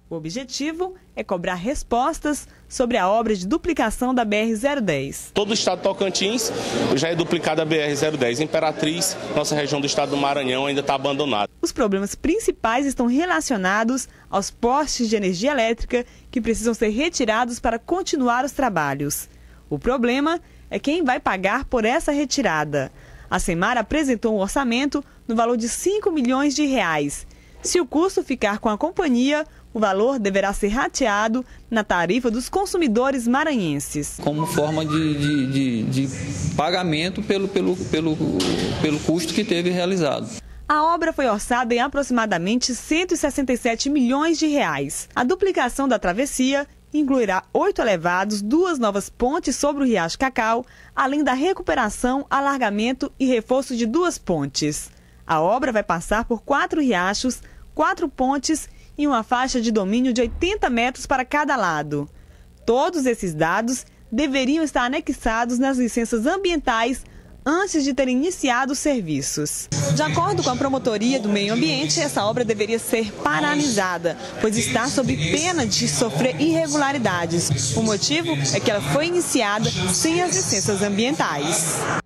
O objetivo é cobrar respostas sobre a obra de duplicação da BR-010. Todo o estado de Tocantins já é duplicada a BR-010. Imperatriz, nossa região do estado do Maranhão, ainda está abandonada. Os problemas principais estão relacionados aos postes de energia elétrica que precisam ser retirados para continuar os trabalhos. O problema é quem vai pagar por essa retirada. A Semar apresentou um orçamento no valor de 5 milhões de reais. Se o custo ficar com a companhia, o valor deverá ser rateado na tarifa dos consumidores maranhenses. Como forma de pagamento pelo custo que teve realizado. A obra foi orçada em aproximadamente 167 milhões de reais. A duplicação da travessia incluirá 8 elevados, 2 novas pontes sobre o Riacho Cacau, além da recuperação, alargamento e reforço de 2 pontes. A obra vai passar por 4 riachos, 4 pontes e uma faixa de domínio de 80 metros para cada lado. Todos esses dados deveriam estar anexados nas licenças ambientais antes de terem iniciado os serviços. De acordo com a Promotoria do Meio Ambiente, essa obra deveria ser paralisada, pois está sob pena de sofrer irregularidades. O motivo é que ela foi iniciada sem as licenças ambientais.